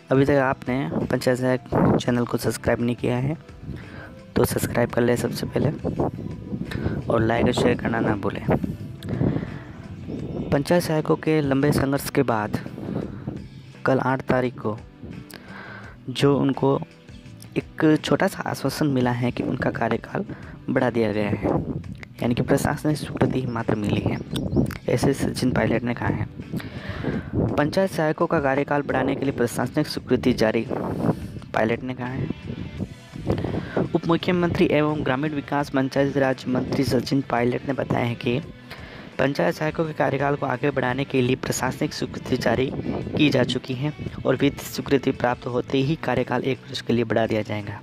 अभी तक आपने पंचायत सहायक चैनल को सब्सक्राइब नहीं किया है तो सब्सक्राइब कर ले सबसे पहले, और लाइक और शेयर करना ना भूलें। पंचायत सहायकों के लंबे संघर्ष के बाद कल 8 तारीख को जो उनको एक छोटा सा आश्वासन मिला है कि उनका कार्यकाल बढ़ा दिया गया है, यानी कि प्रशासनिक स्वीकृति मात्र मिली है, ऐसे सचिन पायलट ने कहा है। पंचायत सहायकों का कार्यकाल बढ़ाने के लिए प्रशासनिक स्वीकृति जारी, पायलट ने कहा है। उप मुख्यमंत्री एवं ग्रामीण विकास पंचायत राज मंत्री सचिन पायलट ने बताया है कि पंचायत सहायकों के कार्यकाल को आगे बढ़ाने के लिए प्रशासनिक स्वीकृति जारी की जा चुकी है और वित्तीय स्वीकृति प्राप्त होते ही कार्यकाल 1 वर्ष के लिए बढ़ा दिया जाएगा।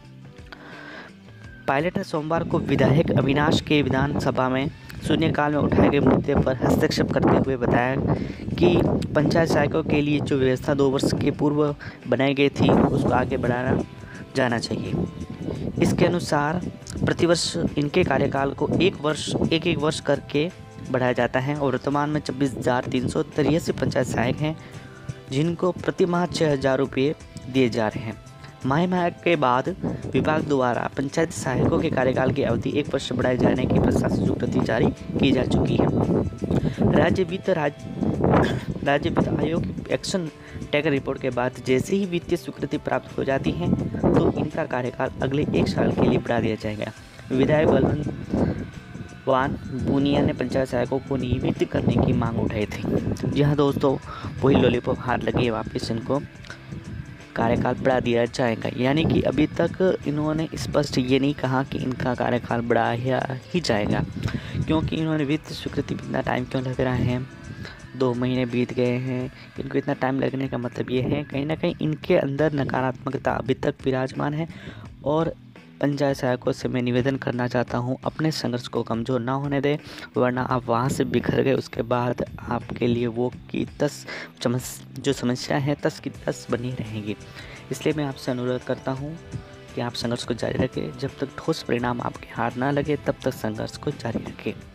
पायलट ने सोमवार को विधायक अविनाश के विधानसभा में शून्यकाल में उठाए गए मुद्दे पर हस्तक्षेप करते हुए बताया कि पंचायत सहायकों के लिए जो व्यवस्था 2 वर्ष के पूर्व बनाई गई थी उसको आगे बढ़ाना जाना चाहिए। इसके अनुसार प्रतिवर्ष इनके कार्यकाल को एक वर्ष करके बढ़ाया जाता है और वर्तमान में 26,383 पंचायत सहायक हैं, जिनको प्रति माह 6,000 रुपये दिए जा रहे हैं। माह के बाद विभाग द्वारा पंचायत सहायकों के कार्यकाल की अवधि 1 वर्ष बढ़ाए जाने की प्रशासनिक स्वीकृति जारी की जा चुकी है। राज्य वित्त आयोग की एक्शन टैग रिपोर्ट के बाद जैसे ही वित्तीय स्वीकृति प्राप्त हो जाती है तो इनका कार्यकाल अगले 1 साल के लिए बढ़ा दिया जाएगा। विधायक बलवंत पूनिया ने पंचायत सहायकों को नियमित करने की मांग उठाई थी। जी हाँ दोस्तों, वही लॉलीपॉप हार लगी है, वापस इनको कार्यकाल बढ़ा दिया जाएगा। यानी कि अभी तक इन्होंने स्पष्ट ये नहीं कहा कि इनका कार्यकाल बढ़ाया ही जाएगा, क्योंकि इन्होंने वित्तीय स्वीकृति में इतना टाइम क्यों लग रहा है, 2 महीने बीत गए हैं। इनको इतना टाइम लगने का मतलब ये है कहीं ना कहीं इनके अंदर नकारात्मकता अभी तक विराजमान है। और पंचायत सहायकों से मैं निवेदन करना चाहता हूँ, अपने संघर्ष को कमज़ोर ना होने दें, वरना आप वहाँ से बिखर गए उसके बाद आपके लिए वो की तस जो समस्या है तस की तस बनी रहेगी। इसलिए मैं आपसे अनुरोध करता हूँ कि आप संघर्ष को जारी रखें। जब तक ठोस परिणाम आपके हाथ ना लगे तब तक संघर्ष को जारी रखें।